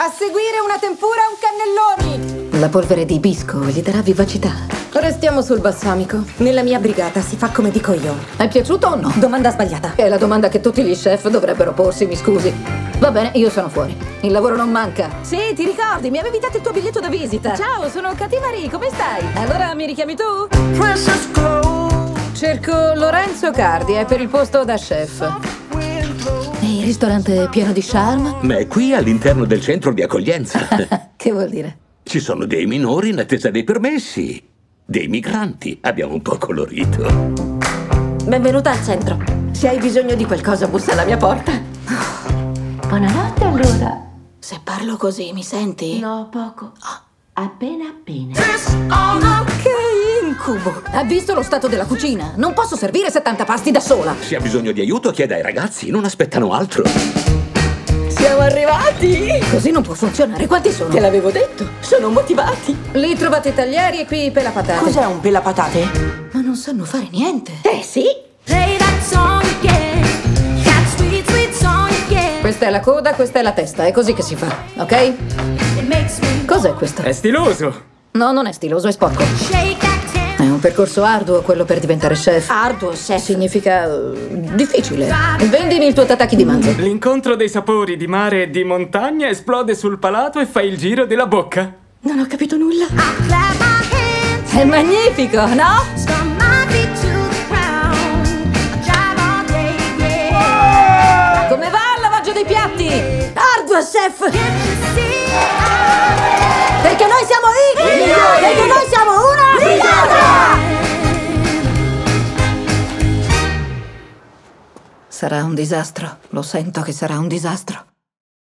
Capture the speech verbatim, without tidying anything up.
A seguire una tempura e un cannelloni. La polvere di ibisco gli darà vivacità. Restiamo sul balsamico. Nella mia brigata si fa come dico io. È piaciuto o no? Domanda sbagliata. È la domanda che tutti gli chef dovrebbero porsi, mi scusi. Va bene, io sono fuori. Il lavoro non manca. Sì, ti ricordi, mi avevi dato il tuo biglietto da visita. Ciao, sono Katy Marie, come stai? Allora mi richiami tu? Cerco Lorenzo Cardi, è per il posto da chef. E il ristorante è pieno di charme? Ma è qui all'interno del centro di accoglienza. Che vuol dire? Ci sono dei minori in attesa dei permessi, dei migranti. Abbiamo un po' colorito. Benvenuta al centro. Se hai bisogno di qualcosa, bussa alla mia porta. Buonanotte allora. Se parlo così, mi senti? No, poco. Appena appena. Che incubo! Ha visto lo stato della cucina? Non posso servire settanta pasti da sola. Se ha bisogno di aiuto, chieda ai ragazzi, non aspettano altro. Siamo arrivati! Così non può funzionare. Quanti sono? Te l'avevo detto, sono motivati. Lì trovate i taglieri e qui i pelapatate. Cos'è un pelapatate? Ma non sanno fare niente. Eh sì! Questa è la coda, questa è la testa. È così che si fa, ok? Cos'è questo? È stiloso. No, non è stiloso, è sporco. È un percorso arduo quello per diventare chef. Arduo, chef. Significa uh, difficile. Vendimi il tuo tataki di manzo. L'incontro dei sapori di mare e di montagna esplode sul palato e fa il giro della bocca. Non ho capito nulla. È magnifico, no? Come va il lavaggio dei piatti? Arduo, chef! Perché noi siamo i Migliori! Perché noi siamo una Brigata! Sarà un disastro. Lo sento che sarà un disastro.